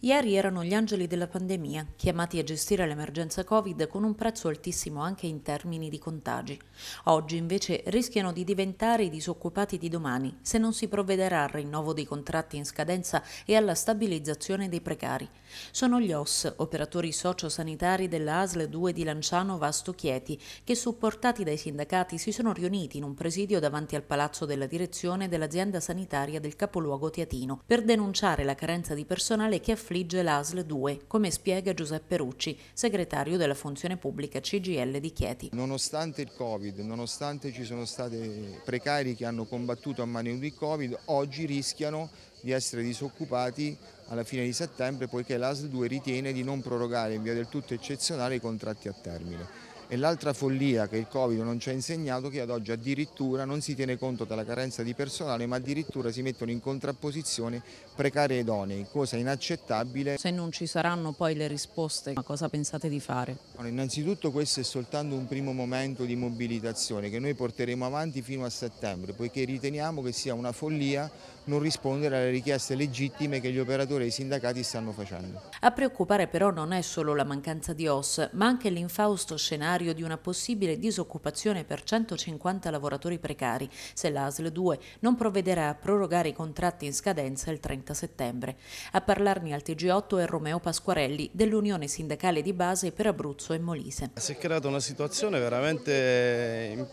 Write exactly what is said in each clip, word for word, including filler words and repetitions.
Ieri erano gli angeli della pandemia, chiamati a gestire l'emergenza Covid con un prezzo altissimo anche in termini di contagi. Oggi invece rischiano di diventare i disoccupati di domani se non si provvederà al rinnovo dei contratti in scadenza e alla stabilizzazione dei precari. Sono gli O S, operatori sociosanitari della A S L due di Lanciano Vasto Chieti, che supportati dai sindacati si sono riuniti in un presidio davanti al palazzo della direzione dell'azienda sanitaria del capoluogo teatino per denunciare la carenza di personale che affligge l'A S L due, come spiega Giuseppe Rucci, segretario della funzione pubblica C G I L di Chieti. Nonostante il Covid, nonostante ci sono stati precari che hanno combattuto a mani di Covid, oggi rischiano di essere disoccupati alla fine di settembre, poiché l'A S L due ritiene di non prorogare in via del tutto eccezionale i contratti a termine. E l'altra follia che il Covid non ci ha insegnato è che ad oggi addirittura non si tiene conto della carenza di personale, ma addirittura si mettono in contrapposizione precari e idonei, cosa inaccettabile. Se non ci saranno poi le risposte, cosa pensate di fare? Allora, innanzitutto questo è soltanto un primo momento di mobilitazione che noi porteremo avanti fino a settembre, poiché riteniamo che sia una follia non rispondere alle richieste legittime che gli operatori e i sindacati stanno facendo. A preoccupare però non è solo la mancanza di O S, ma anche l'infausto scenario di una possibile disoccupazione per centocinquanta lavoratori precari se l'A S L due non provvederà a prorogare i contratti in scadenza il trenta settembre. A parlarne al T G otto è Romeo Pasquarelli dell'Unione Sindacale di Base per Abruzzo e Molise. Si è creata una situazione veramente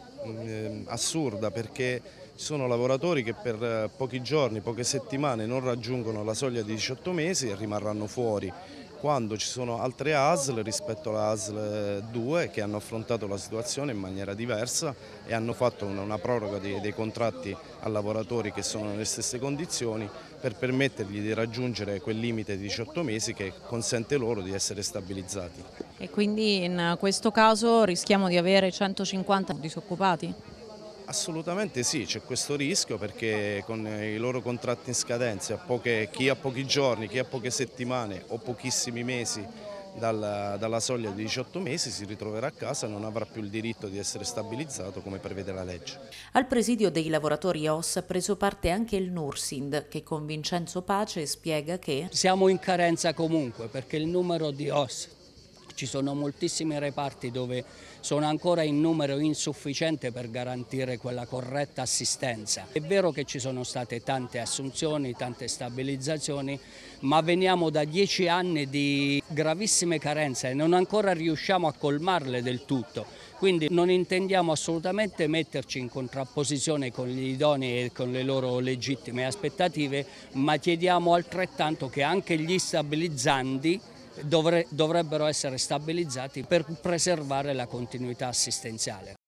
assurda, perché ci sono lavoratori che per pochi giorni, poche settimane non raggiungono la soglia di diciotto mesi e rimarranno fuori, quando ci sono altre A S L rispetto alla A S L due che hanno affrontato la situazione in maniera diversa e hanno fatto una, una proroga dei, dei contratti a lavoratori che sono nelle stesse condizioni per permettergli di raggiungere quel limite di diciotto mesi che consente loro di essere stabilizzati. E quindi in questo caso rischiamo di avere centocinquanta disoccupati? Assolutamente sì, c'è questo rischio, perché con i loro contratti in scadenza, poche, chi ha pochi giorni, chi ha poche settimane o pochissimi mesi dalla, dalla soglia di diciotto mesi si ritroverà a casa e non avrà più il diritto di essere stabilizzato come prevede la legge. Al presidio dei lavoratori O S ha preso parte anche il Nursind, che con Vincenzo Pace spiega che siamo in carenza comunque, perché il numero di O S, ci sono moltissimi reparti dove sono ancora in numero insufficiente per garantire quella corretta assistenza. È vero che ci sono state tante assunzioni, tante stabilizzazioni, ma veniamo da dieci anni di gravissime carenze e non ancora riusciamo a colmarle del tutto. Quindi non intendiamo assolutamente metterci in contrapposizione con gli idonei e con le loro legittime aspettative, ma chiediamo altrettanto che anche gli stabilizzandi dovrebbero essere stabilizzati per preservare la continuità assistenziale.